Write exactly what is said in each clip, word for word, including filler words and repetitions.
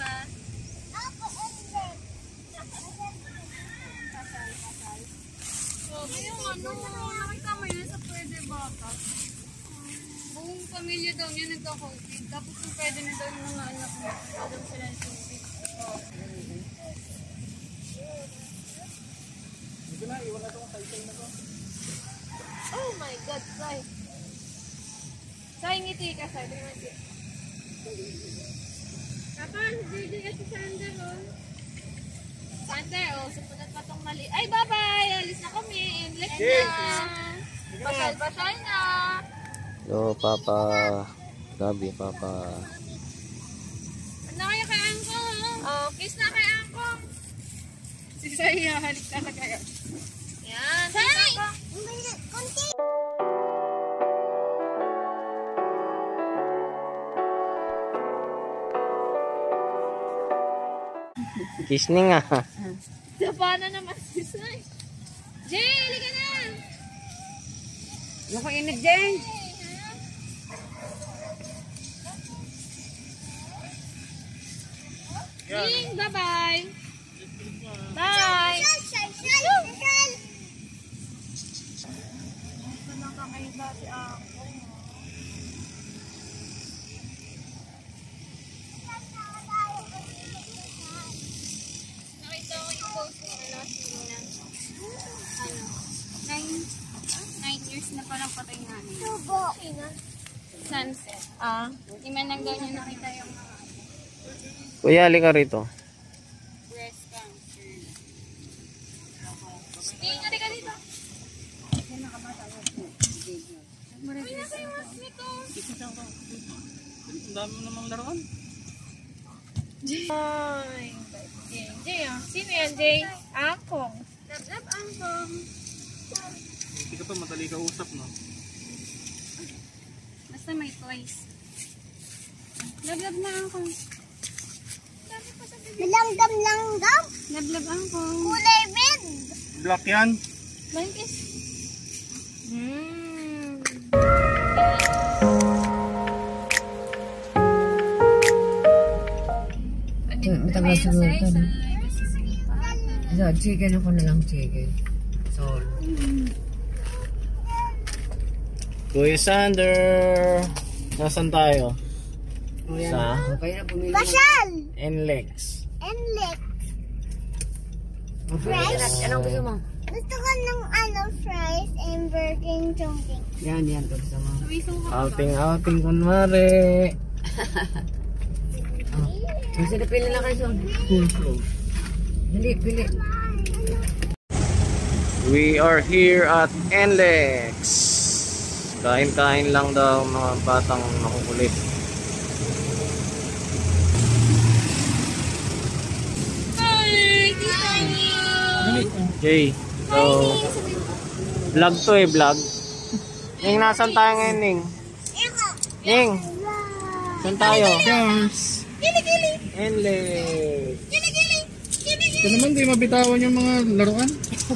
Sabi yung ano, nakita mo yun sa pwede bata. Buong pamilya daw niya nagka-COVID. Tapos kung pwede na daw yung mga anak mo. Daw sila ng COVID. Hindi na, iwan na itong saysay na to. Oh my God, Sai. Sai, ngiti ka, Sai. Ngiti. Papa, J J at si Sander, oh. Sander, oh, sumunod pa itong mali. Ay, bye-bye! Alis na kami. Inlet na. Basal-basal na. Hello, Papa. Love you, Papa. Ano kayo kay Angkong? Oh, kiss na kay Angkong. Si Sai, halik na kayo. Yan. Sai! Konti! Kiss ni nga. Dapa na naman si Sai. Jay, halika na! Ano ko init, Jay? Ding, bye-bye! Bye! Nakakaiba si ako. Nakita ko yung post mo na last year na ano, nine, nine years na palang patay namin. Sunset. Ah, di man lang daw niya nakita yung mga Kuya, halika rito. breast cancer. Sting, halika dito. Uy, nasa yung mas nito. Ang dami mo namang laruan. Jay. Jay, ah. Sino yan, Jay? Angkong. Lab-lab, Angkong. Hindi ka pa madali ka usap, no? Basta may toys. Lab-lab na, Angkong. Langgam-langgam. Lab-lab, Angkong. Kulay red. Black yan. Langkis. Hmm. Matagal siguro ito, no? So, chicken ako na lang, chicken. Sol. Kuya Sander. Nasaan tayo? Sa Okay na, bumili. Basal. N-Lex. Enlik. Fries? Anong gusto mo? Gusto ko ng ano, fries and burger chongqing. Yan, yan. Ito gusto mo. Outing-outing kunwari. Kasi napili na kayo, Sol. Full flow. Pili, pili. We are here at N-Lex. Kain-kain lang daw mga batang makukulit. Hi, Titani. Jay, so vlog to eh, vlog. Ning, nasan tayo ngayon, Ning? Ning, saan tayo? Gili-gili. N-Lex. Gili-gili. Gili-gili. Ito naman, di mabitawan yung mga laruan.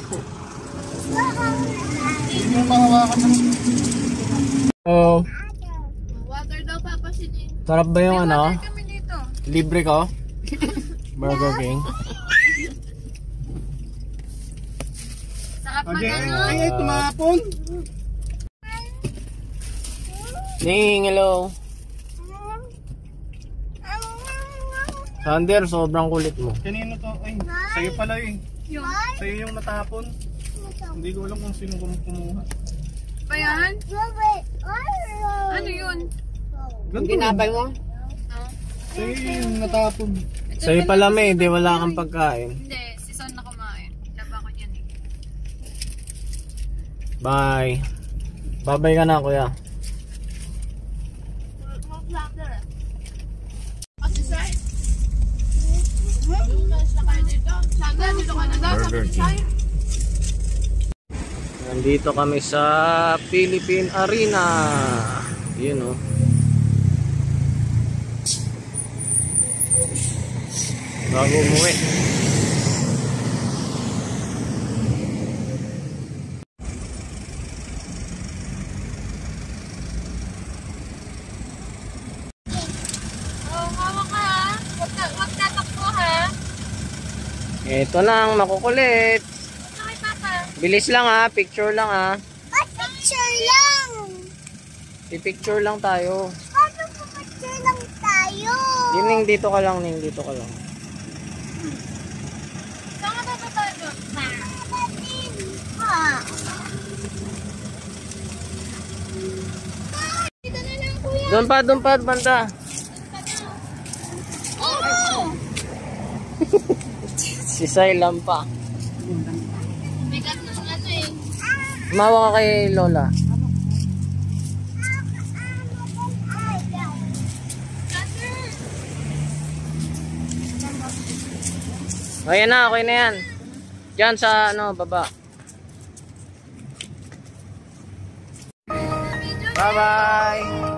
Hindi mo mahawakan ng... Oh, Water daw, Papa, sinin. sarap ba yung ano? Kami dito. Libre ko? Burger King. Sarap Okay, mag-ano. ay, ay, tumapon. Ning, hello. Sander, sobrang kulit mo. Kanino to? Ay, sa'yo pala yun. Yung, Sa'yo yung natapon. Hindi ko alam kung sino kum- kumuha. pa yan? Wait. Ano yun? Yung ginabay mo? Sa'yo yung natapon. Sa'yo pala may, di wala kang pagkain. Hindi, si Son na kumain. Laba ko niyan eh. Bye. Bye-bye ka na, kuya. Burger King. Nandito kami sa Philippine Arena. Yun oh. Bago umuwi. Oh, ngawa ka ha. Wag na, wag na Ito na ang makukulit. Okay, Papa. Bilis lang ha, picture lang ha. Ba't picture lang? I-picture lang tayo. Paano po picture lang tayo? Yun, Ning, dito ka lang, Ning, dito ka lang. Saan ka ba tayo? Batin. Ha? Dito na lang, kuya. Doon pa, doon pa, banda. Oh! Si Sailam pa. Bigat ng ano eh. Mawa ka kay Lola. Ayan na, okay na yan. Diyan sa ano, baba. Bye-bye.